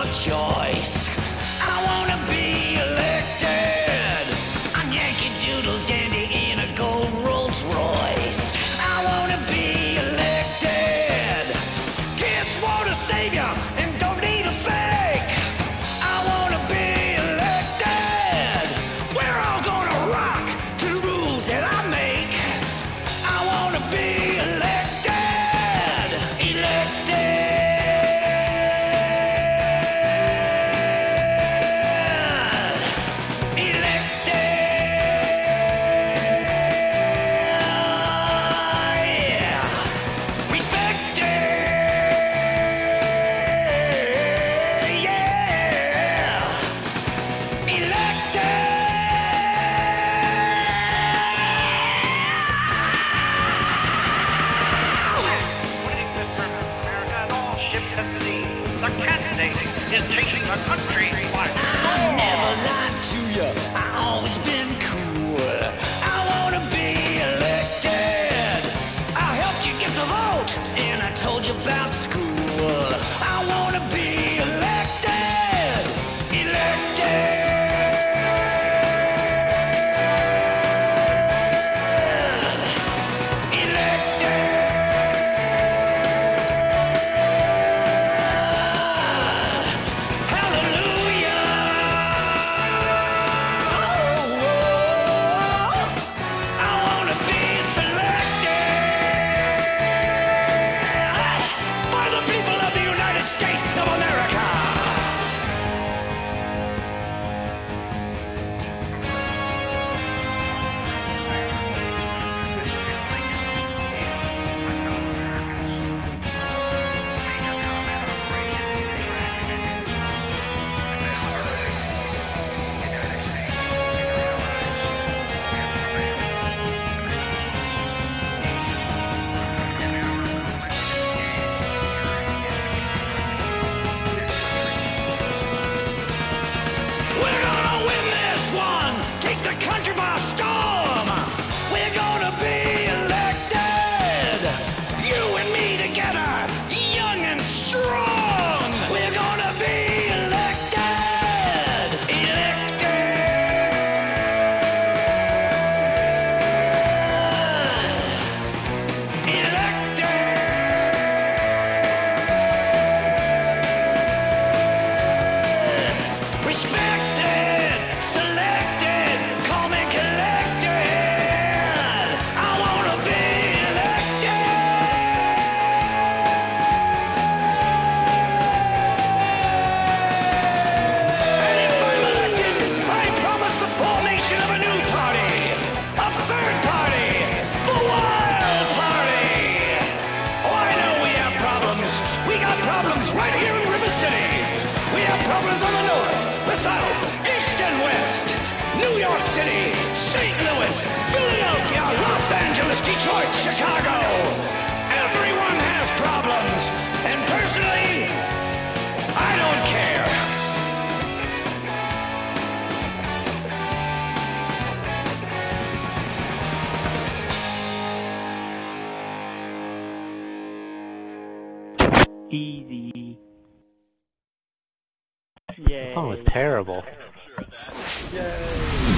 choice. I wanna be elected. I'm Yankee Doodle Dandy in a gold Rolls Royce. I wanna be elected. Kids want a savior and don't need a fake. I wanna be elected. We're all gonna rock to the rules that I make. I wanna be elected. Elected. Is taking the country by storm. I never lied to you. I always been cool. I wanna be elected. I helped you get the vote, and I told you about school. I wanna be elected. Elected. States of America. Take the country by storm. We're gonna be elected. You and me together, young and strong. We're gonna be elected. Elected. Elected. Respected. Selected. Call me collected. I wanna be elected. And if I'm elected, I promise the formation of a new party. A third party. The Wild Party. Oh, I know we have problems. We got problems right here in River City. We have problems on the north, the south, east and west. New York City, St. Louis, Philadelphia, Los Angeles, Detroit, Chicago. Everyone has problems. And personally, I don't care. Easy. Yay. That song was terrible. Yay.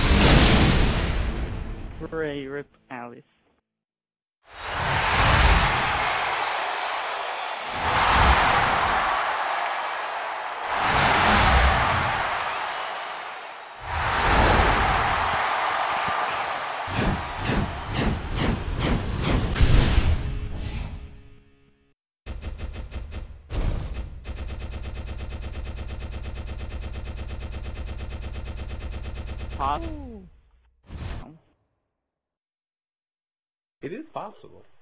Hooray, rip Alice. It is possible.